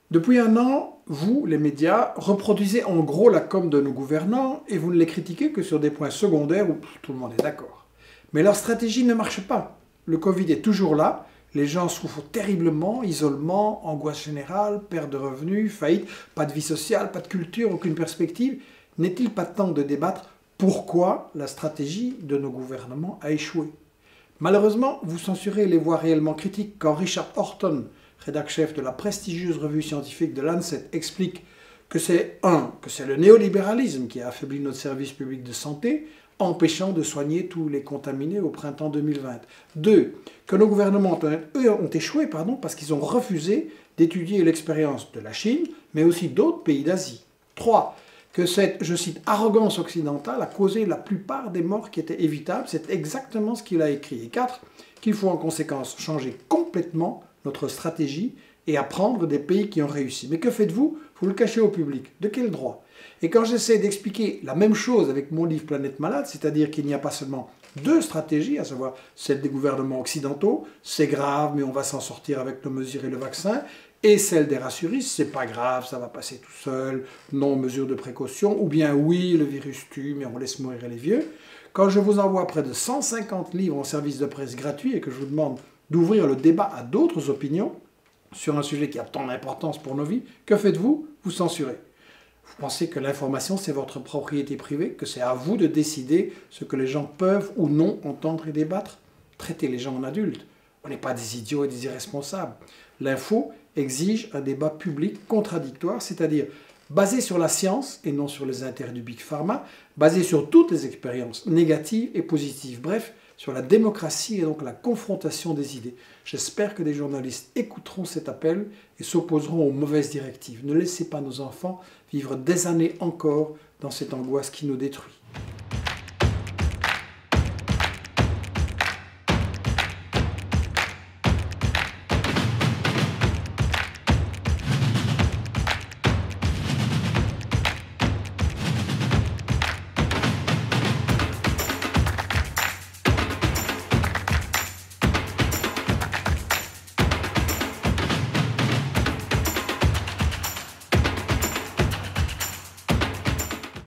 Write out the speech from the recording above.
Depuis un an, vous, les médias, reproduisez en gros la com de nos gouvernants et vous ne les critiquez que sur des points secondaires où tout le monde est d'accord. Mais leur stratégie ne marche pas. Le Covid est toujours là, les gens souffrent terriblement, isolement, angoisse générale, perte de revenus, faillite, pas de vie sociale, pas de culture, aucune perspective. N'est-il pas temps de débattre pourquoi la stratégie de nos gouvernements a échoué? Malheureusement, vous censurez les voix réellement critiques quand Richard Horton, rédacteur-chef de la prestigieuse revue scientifique de Lancet, explique que c'est le néolibéralisme qui a affaibli notre service public de santé, empêchant de soigner tous les contaminés au printemps 2020. 2. Que nos gouvernements ont échoué parce qu'ils ont refusé d'étudier l'expérience de la Chine, mais aussi d'autres pays d'Asie. 3. Que cette, je cite, arrogance occidentale a causé la plupart des morts qui étaient évitables. C'est exactement ce qu'il a écrit. Et 4. Qu'il faut en conséquence changer complètement notre stratégie et apprendre des pays qui ont réussi. Mais que faites-vous? Vous le cachez au public. De quel droit? Et quand j'essaie d'expliquer la même chose avec mon livre Planète Malade, c'est-à-dire qu'il n'y a pas seulement deux stratégies, à savoir celle des gouvernements occidentaux, c'est grave, mais on va s'en sortir avec nos mesures et le vaccin, et celle des rassuristes, c'est pas grave, ça va passer tout seul, non mesures de précaution, ou bien oui, le virus tue, mais on laisse mourir les vieux. Quand je vous envoie près de 150 livres en service de presse gratuit et que je vous demande d'ouvrir le débat à d'autres opinions sur un sujet qui a tant d'importance pour nos vies, que faites-vous? Vous censurez. Vous pensez que l'information, c'est votre propriété privée, que c'est à vous de décider ce que les gens peuvent ou non entendre et débattre? Traitez les gens en adultes. On n'est pas des idiots et des irresponsables. L'info exige un débat public contradictoire, c'est-à-dire basé sur la science et non sur les intérêts du Big Pharma, basé sur toutes les expériences négatives et positives, bref, sur la démocratie et donc la confrontation des idées. J'espère que des journalistes écouteront cet appel et s'opposeront aux mauvaises directives. Ne laissez pas nos enfants vivre des années encore dans cette angoisse qui nous détruit.